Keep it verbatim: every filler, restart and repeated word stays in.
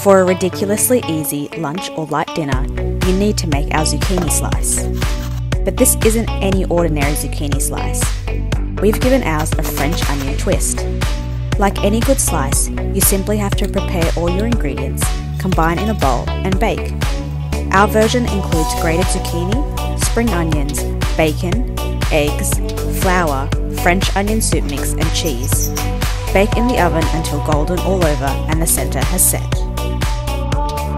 For a ridiculously easy lunch or light dinner, you need to make our zucchini slice. But this isn't any ordinary zucchini slice. We've given ours a French onion twist. Like any good slice, you simply have to prepare all your ingredients, combine in a bowl, and bake. Our version includes grated zucchini, spring onions, bacon, eggs, flour, French onion soup mix, and cheese. Bake in the oven until golden all over and the centre has set.